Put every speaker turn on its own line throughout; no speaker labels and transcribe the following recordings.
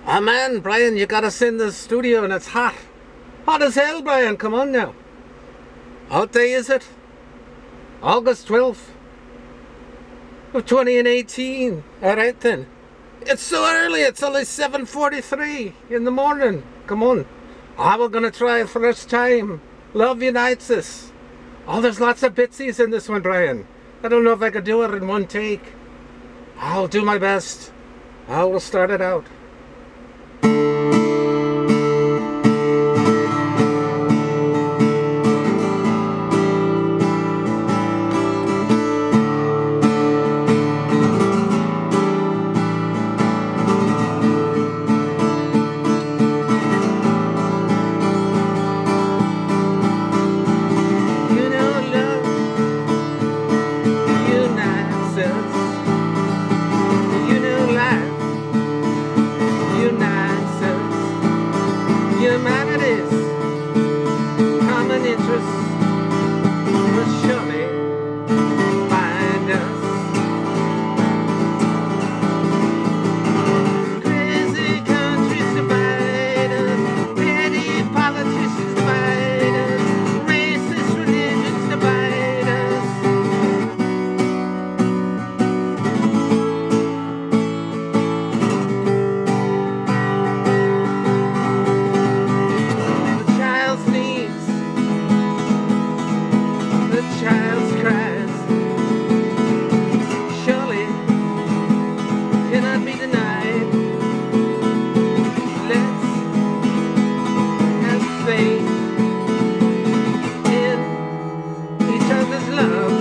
Ah man, Brian, you gotta send the studio and it's hot. Hot as hell, Brian, come on now. What day is it? August 12th of 2018. Alright then. It's so early, it's only 7:43 in the morning. Come on. We're gonna try it first time. Love unites us. Oh, there's lots of bitsies in this one, Brian. I don't know if I could do it in one take. I'll do my best. I will start it out. Humanities, common interests, will surely find us. Crazy countries divide us, petty politicians divide us, racist religions divide us. Child's cries surely cannot be denied. Let's have faith in each other's love.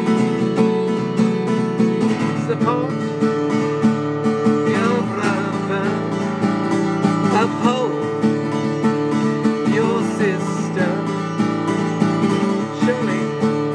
Support your brother, uphold your sister. Surely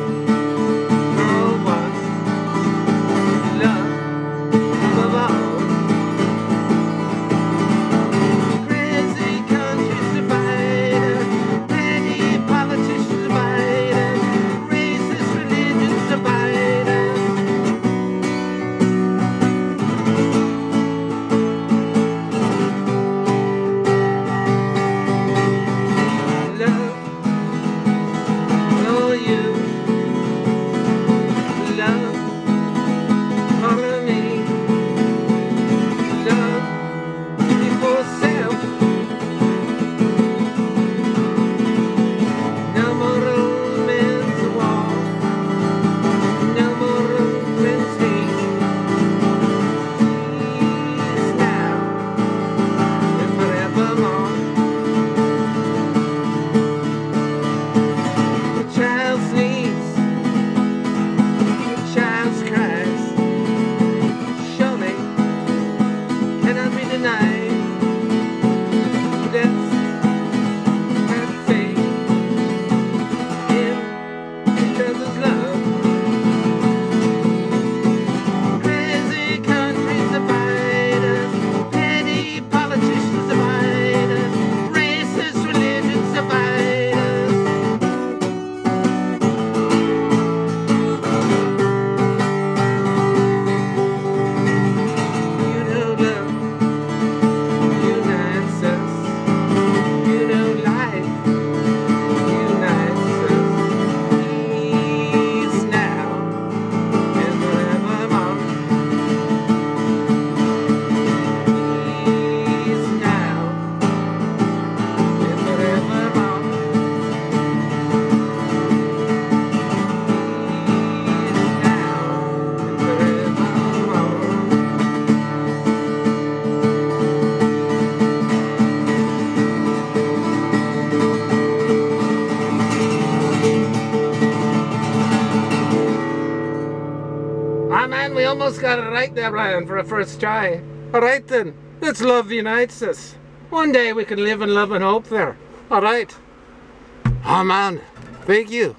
man, we almost got it right there, Brian, for a first try. Alright then, let's love unites us. One day we can live in love and hope there. Alright. Oh man, thank you.